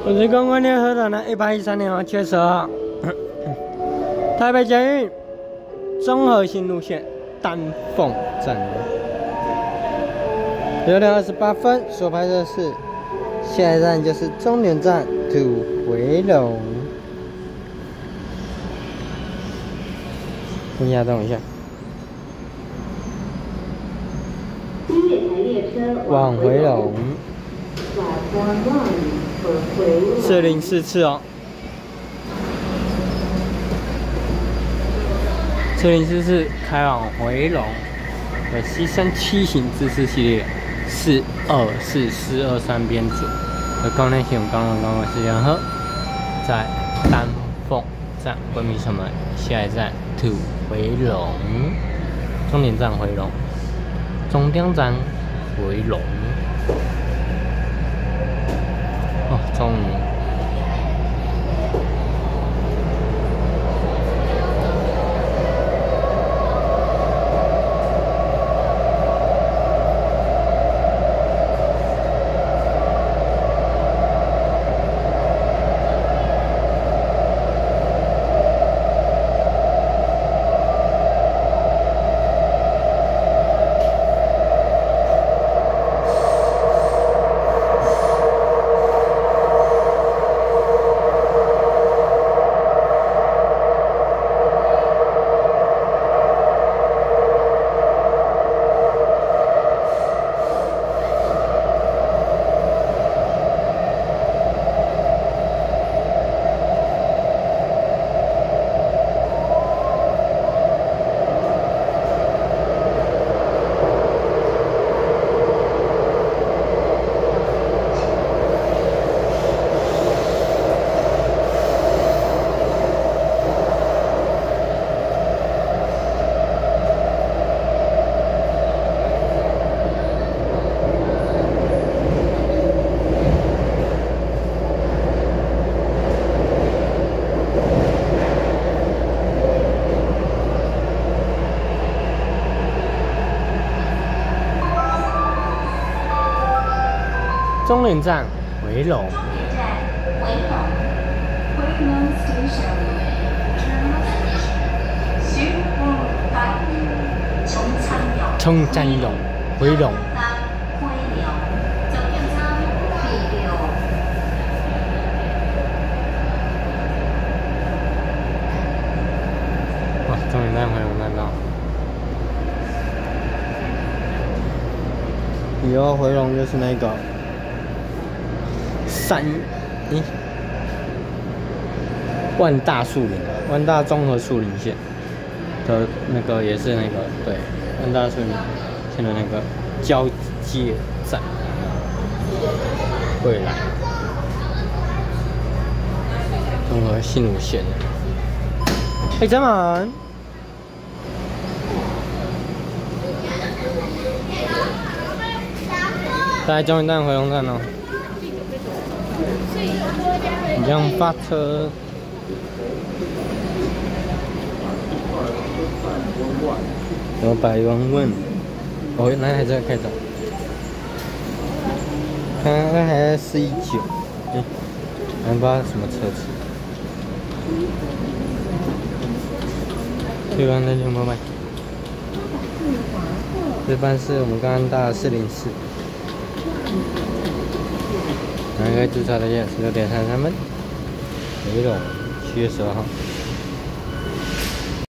我是公关列车长的113年号7月10号，台北捷运中和新路线丹凤站，6点28分所拍摄是，下一站就是终点站土回龙。先压动一下。 往回龙，404次哦，404次开往回龙的牺牲7型姿势系列424-423编组的高内型刚刚是联合，在丹凤站关闭城门，下一站土回龙，终点站回龙，终点站。 回龙哦，终于。 终点站回龙。冲占龙，回龙。哇，终点站回龙站到。以后回龙就是那个。 万大树林，万大综合树林线的那个也是那个对，万大树林线的那个交接站，未来综合新路线。哎，展满，在终点站回龙站哦。 这样发车，有百元问，哦，那还在开走，看看还在419，还不知道什么车子。这班在全部卖，这班是我们刚刚搭的404。 应该注册的也16点33分，回龙7月12号。